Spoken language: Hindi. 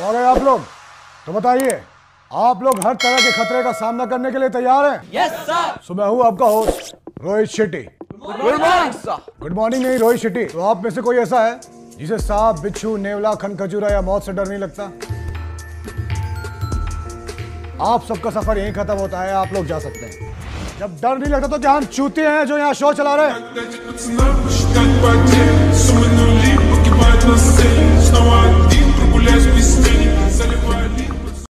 तो आ गए आप लोग। तो बताइए, आप लोग हर तरह के खतरे का सामना करने के लिए तैयार हैं? Yes sir. सो मैं हूं आपका host Rohit Shetty. Good morning sir. Good morning नहीं रोहित शेट्टी। तो आप में से कोई ऐसा है जिसे सांप, बिच्छू, नेवला, खनखजूरा या मौत से डर नहीं लगता? आप सबका सफर यहीं खत्म होता है, आप लोग जा सकते हैं। जब डर नहीं लगता तो क्या हम चूते हैं जो यहाँ शो चला रहे हैं?